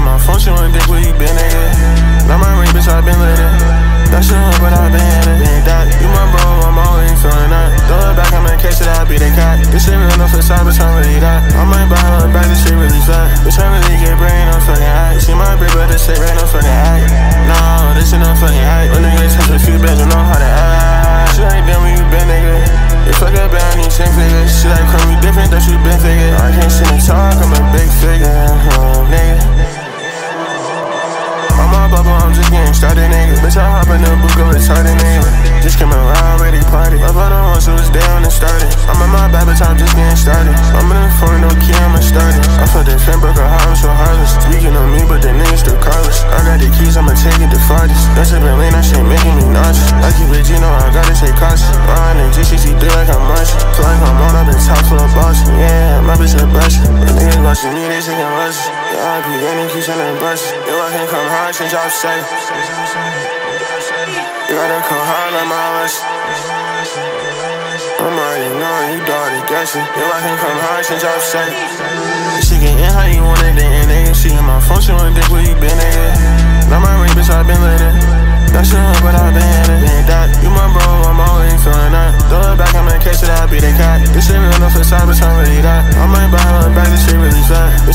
my phone, she wanna dick where you been, nigga. Not my ring, bitch, I been lit. That shit up, but I been hit it. Ain't that, you my bro, I'm always feeling that. Throw it back, I'm in case that I be the cat. This shit real enough for side, bitch, I'm really that. I might buy her back, this shit really fat. Bitch, I really get brain, I'm fucking high. See my brick, but this shit right, I'm fucking high. No, this shit I'm fucking high. When nigga touch a few bands, you know how to act. Shit ain't done where you been, nigga. You fuck up, I need 10 figures. Shit like come, we different, that you been figure. I can't sit and talk, I'm a big figure, nigga. I'm all bubble, I'm just getting started, nigga. Bitch, I hop in the book, go retarded, nigga. Just came around, ready to party. Love all the ones who was down and started. I'm in my bad, bitch, I'm just getting started. I'm in the phone, no key, I'm started. I felt that fan broke her heart, I'm so heartless. Speaking on me, but the niggas still carless. I got the keys, I'ma take it the farthest. That shit been lean, that shit making me nauseous. I keep it, you know, I gotta stay cautious. I'm in GCC, do like I'm Martian. Feel like I'm on, I've been top for a boss. Yeah, my bitch a bust. The niggas watching me, they thinking rush. Yeah, I be getting keys on the bus. Yo, I can't come hard, change off sight. You gotta come hard like my rush. I'm already knowing you daughter guessing. Yo, I can come hard, change off sight. She get in how you want it, then nigga. She in my phone, she wanna dick where you been, nigga. Not my ring, bitch, I been lit. That shit up, but I been hit it. Ain't that, you my bro, I'm always feeling that. Throw it back, I'm in case that I be the cat. This shit real enough for side, bitch, I'm really that. I might buy her back, this shit really fat.